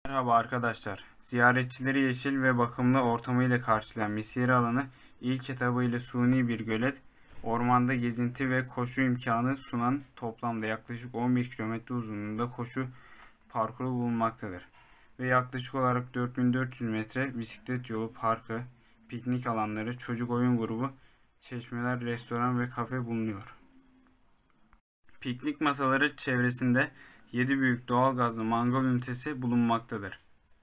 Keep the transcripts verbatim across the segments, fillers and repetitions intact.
Merhaba arkadaşlar. Ziyaretçileri yeşil ve bakımlı ortamıyla karşılayan mesire alanı ilk etabıyla suni bir gölet, ormanda gezinti ve koşu imkanı sunan toplamda yaklaşık on bir kilometre uzunluğunda koşu parkuru bulunmaktadır. Ve yaklaşık olarak dört bin dört yüz metre bisiklet yolu parkı, piknik alanları, çocuk oyun grubu, çeşmeler, restoran ve kafe bulunuyor. Piknik masaları çevresinde yedi büyük doğalgazlı mangal ünitesi bulunmaktadır.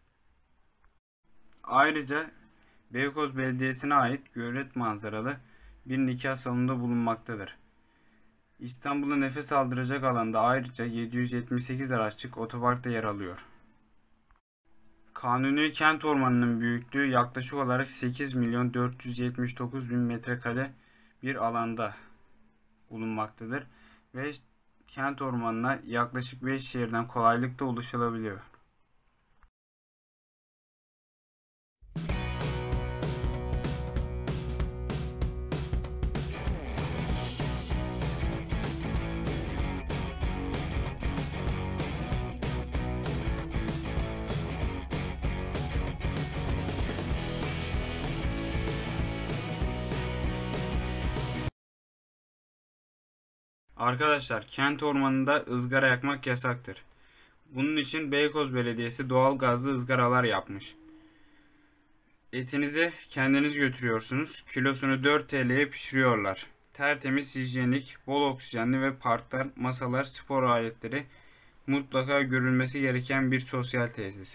Ayrıca Beykoz Belediyesi'ne ait gölet manzaralı bir nikah salonu bulunmaktadır. İstanbul'a nefes aldıracak alanda ayrıca yedi yüz yetmiş sekiz araçlık otopark da yer alıyor. Kanuni Kent Ormanı'nın büyüklüğü yaklaşık olarak sekiz milyon dört yüz yetmiş dokuz bin metrekare bir alanda bulunmaktadır ve kent ormanına yaklaşık beş şehirden kolaylıkla ulaşılabiliyor. Arkadaşlar, kent ormanında ızgara yakmak yasaktır. Bunun için Beykoz Belediyesi doğal gazlı ızgaralar yapmış. Etinizi kendiniz götürüyorsunuz. Kilosunu dört T L'ye pişiriyorlar. Tertemiz, hijyenik, bol oksijenli ve parklar, masalar, spor aletleri mutlaka görülmesi gereken bir sosyal tesis.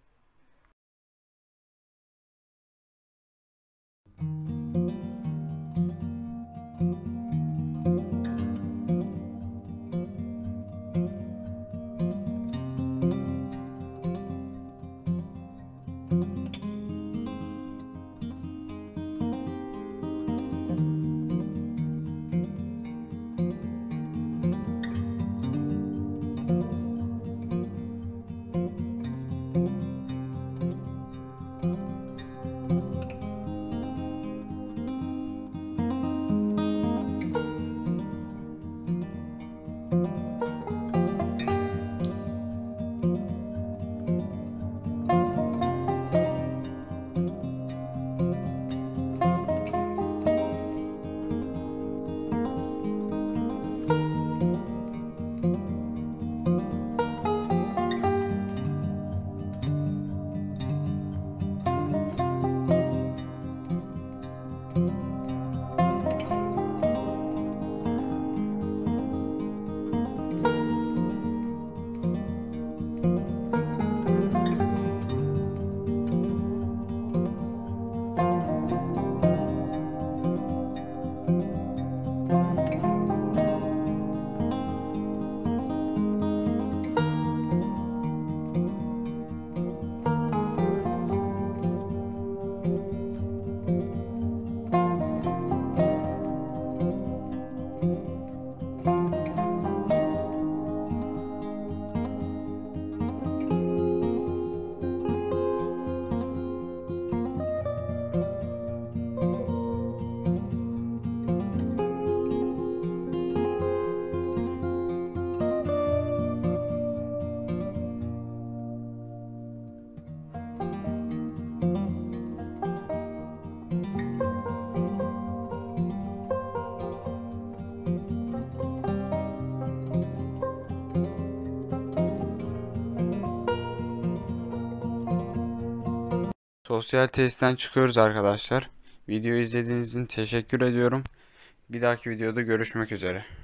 Sosyal tesisten çıkıyoruz arkadaşlar. Videoyu izlediğiniz için teşekkür ediyorum. Bir dahaki videoda görüşmek üzere.